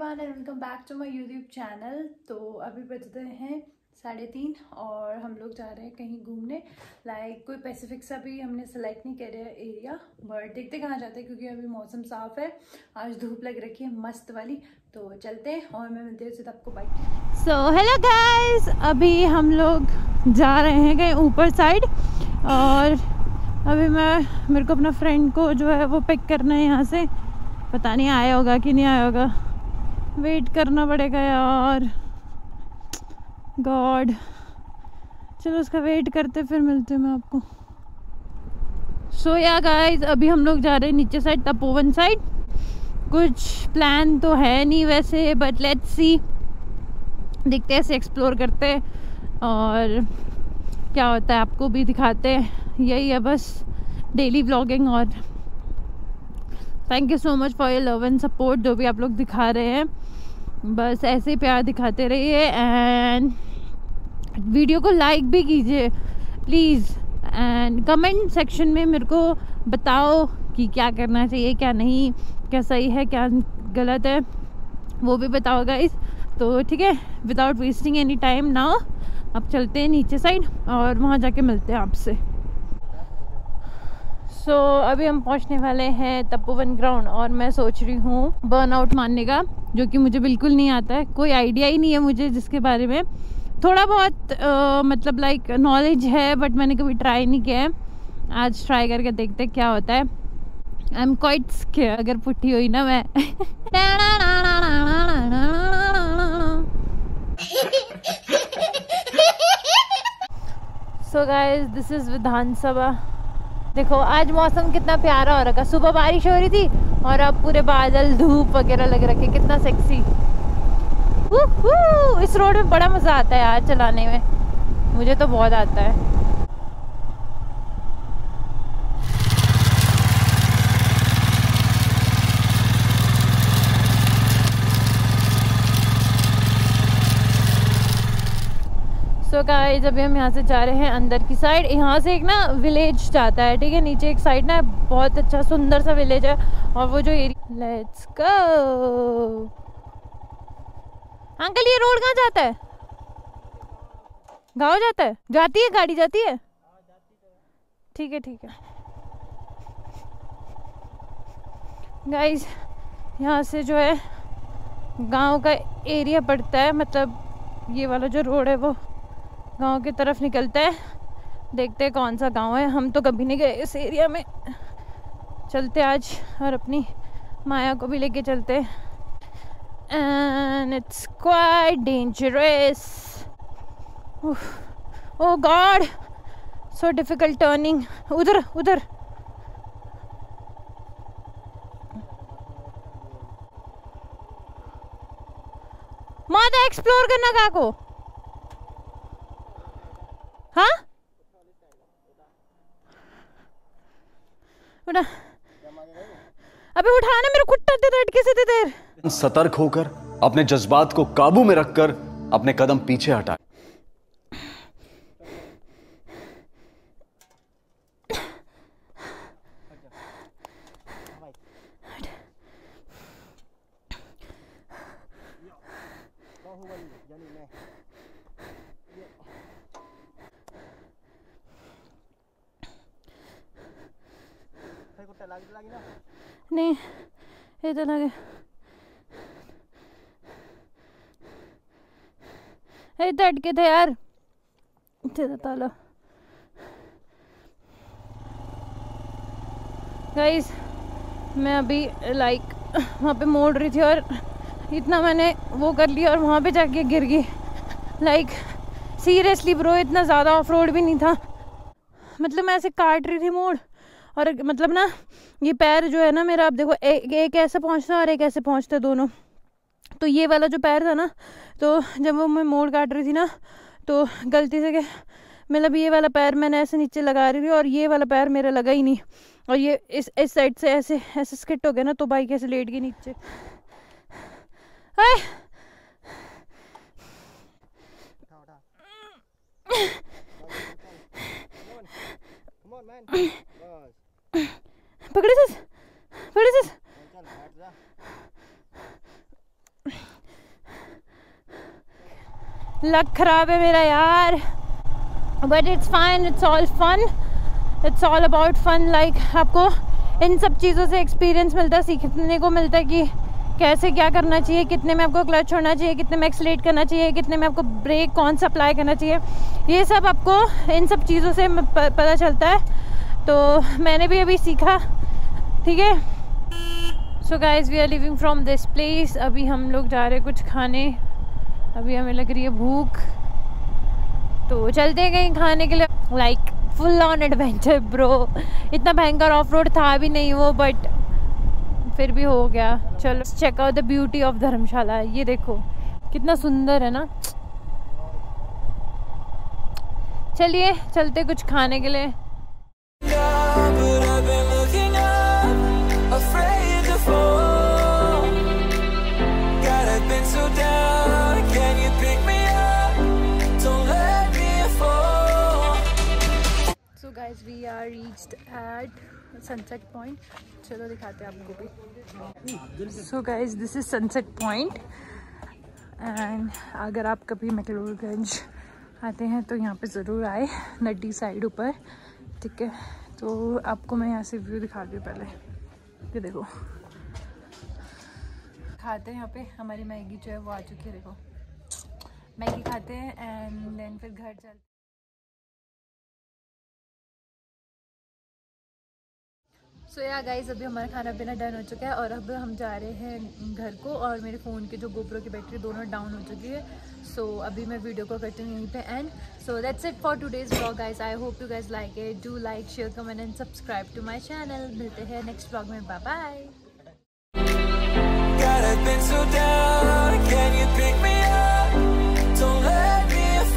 Everyone and welcome back to my YouTube channel. तो अभी बजते हैं 3:30 और हम लोग जा रहे हैं कहीं घूमने। कोई स्पेसिफिक सा भी हमने सेलेक्ट नहीं कर रहा है एरिया, बट देखते कहाँ जाते हैं क्योंकि अभी मौसम साफ है। आज धूप लग रखी है मस्त वाली, तो चलते हैं और मैं मिलती हूँ सिर्फ आपको बाइक। सो हेलो गाइस, अभी हम लोग जा रहे हैं कहीं ऊपर साइड और अभी मेरे को अपना फ्रेंड को जो है वो पिक करना है यहाँ से। पता नहीं आया होगा कि नहीं आया होगा, वेट करना पड़ेगा यार। गॉड, चलो उसका वेट करते फिर मिलते हैं मैं आपको। सो या गाइस, अभी हम लोग जा रहे हैं नीचे साइड, तपोवन साइड। कुछ प्लान तो है नहीं वैसे, बट लेट्स सी, देखते हैं, ऐसे एक्सप्लोर करते हैं और क्या होता है आपको भी दिखाते हैं। यही है बस डेली व्लॉगिंग। और thank you so much for your love and support, जो भी आप लोग दिखा रहे हैं बस ऐसे ही प्यार दिखाते रहिए एंड वीडियो को लाइक भी कीजिए प्लीज़। एंड कमेंट सेक्शन में मेरे को बताओ कि क्या करना चाहिए, क्या नहीं, क्या सही है, क्या गलत है, वो भी बताओ गाइस। तो ठीक है, without wasting any time now अब चलते हैं नीचे साइड और वहाँ जाके मिलते हैं आपसे। सो अभी हम पहुंचने वाले हैं तपोवन ग्राउंड और मैं सोच रही हूँ बर्नआउट मारने का, जो कि मुझे बिल्कुल नहीं आता है, कोई आइडिया ही नहीं है मुझे जिसके बारे में। थोड़ा बहुत मतलब लाइक नॉलेज है बट मैंने कभी ट्राई नहीं किया है। आज ट्राई करके देखते क्या होता है। आई एम क्वाइट स्केयर्ड अगर पुट्ठी हुई ना मैं। So guys, this is Vidhan Sabha. देखो आज मौसम कितना प्यारा हो रखा, सुबह बारिश हो रही थी और अब पूरे बादल धूप वगैरह लग रखे, कितना सेक्सी। इस रोड में बड़ा मज़ा आता है यार चलाने में, मुझे तो बहुत आता है। सो गाइस, अभी हम यहाँ से जा रहे हैं अंदर की साइड। यहाँ से एक ना विलेज जाता है, ठीक है, नीचे एक साइड ना बहुत अच्छा सुंदर सा विलेज है और वो जो एरिया। Let's go. अंकल ये रोड कहाँ जाता है? गाँव जाता है? जाती है गाड़ी, जाती है? ठीक है ठीक है गाइस, यहाँ से जो है गांव का एरिया पड़ता है, मतलब ये वाला जो रोड है वो गांव की तरफ निकलता है। देखते हैं कौन सा गांव है, हम तो कभी नहीं गए इस एरिया में। चलते आज और अपनी माया को भी लेके चलते हैं। And it's quite dangerous. Oh god, so difficult turning. उधर उधर माता एक्सप्लोर करना का को। हाँ उठा, अबे उठाना, मेरे खुट्टा दे अटके से देर। सतर्क होकर अपने जज्बात को काबू में रखकर अपने कदम पीछे हटा। नहीं इधर लगे, इधर अटके थे यार, ताला। गाइस, मैं अभी लाइक वहाँ पे मोड़ रही थी और इतना मैंने वो कर लिया और वहाँ पे जाके गिर गई। लाइक सीरियसली ब्रो, इतना ज़्यादा ऑफ रोड भी नहीं था, मतलब मैं ऐसे काट रही थी मोड़ और मतलब ना ये पैर जो है ना मेरा, आप देखो एक ऐसे पहुंचता और एक ऐसे पहुंचता दोनों। तो ये वाला जो पैर था ना, तो जब वो मैं मोड़ काट रही थी ना तो गलती से मतलब ये वाला पैर मैंने ऐसे नीचे लगा रही थी और ये वाला पैर मेरा लगा ही नहीं और ये इस साइड से ऐसे ऐसे स्किट हो गया ना, तो बाइक ऐसे लेट गई नीचे। पकड़े थे, पकड़े थे। लक खराब है मेरा यार, but it's fine, it's all fun, it's all about fun. Like आपको इन सब चीज़ों से एक्सपीरियंस मिलता है, सीखने को मिलता है कि कैसे क्या करना चाहिए, कितने में आपको क्लच छोड़ना चाहिए, कितने में एक्सलेट करना चाहिए, कितने में आपको ब्रेक कौन सा अप्लाई करना चाहिए, ये सब आपको इन सब चीज़ों से पता चलता है। तो मैंने भी अभी सीखा, ठीक है। So guys we are living from this place. अभी हम लोग जा रहे हैं कुछ खाने, अभी हमें लग रही है भूख, तो चलते हैं कहीं खाने के लिए। Like full on adventure bro, इतना भयंकर ऑफ रोड था भी नहीं वो, बट फिर भी हो गया। चलो check out the beauty of Dharamshala. ये देखो कितना सुंदर है ना। चलिए चलते कुछ खाने के लिए। So guys we are reached at sunset point. चलो दिखाते हैं आपको भी। So guys this is sunset point and अगर आप कभी मैक्लोडगंज आते हैं तो यहाँ पे ज़रूर आए, नड्डी साइड ऊपर, ठीक है। तो आपको मैं यहाँ से व्यू दिखाती हूँ। पहले ये देखो, खाते हैं यहाँ पे। हमारी मैगी जो है वो आ चुकी है, देखो मैगी खाते हैं एंड देन फिर घर चलते। सो या गाइज अभी हमारा खाना पीना डन हो चुका है और अब हम जा रहे हैं घर को। और मेरे फ़ोन की जो गोप्रो की बैटरी दोनों डाउन हो चुकी है। सो अभी मैं वीडियो को करती हूँ यहीं पे and. So that's it for today's vlog guys. I hope you guys like it. Do like, share, comment and subscribe to my channel. मिलते हैं नेक्स्ट व्लॉग में। Bye bye.